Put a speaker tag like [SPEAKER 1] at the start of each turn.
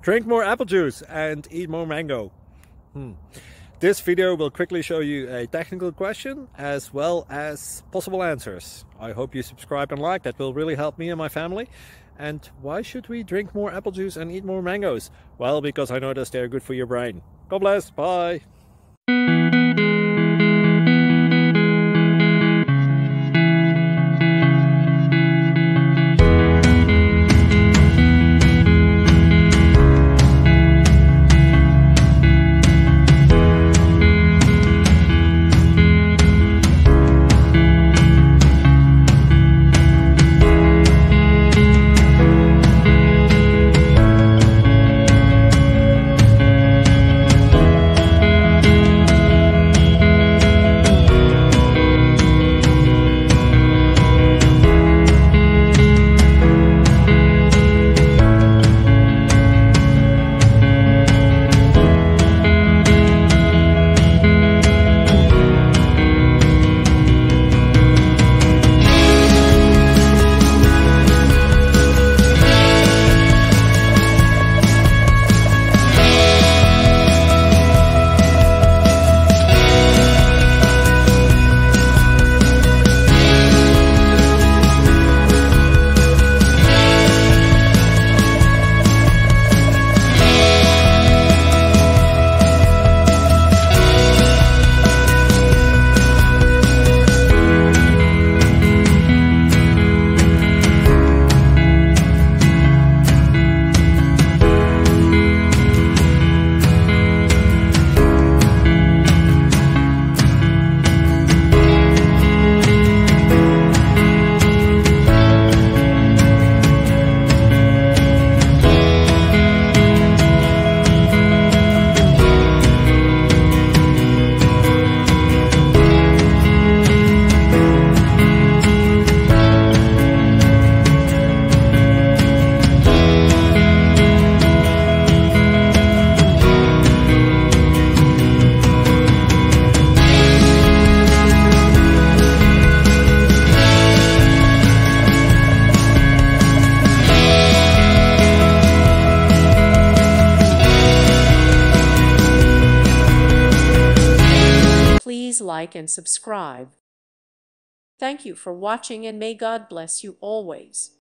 [SPEAKER 1] Drink more apple juice and eat more mango. This video will quickly show you a technical question as well as possible answers. I hope you subscribe and like, that will really help me and my family. And why should we drink more apple juice and eat more mangoes? Well, because I noticed they're good for your brain. God bless, bye!
[SPEAKER 2] Please like and subscribe. Thank you for watching, and may God bless you always.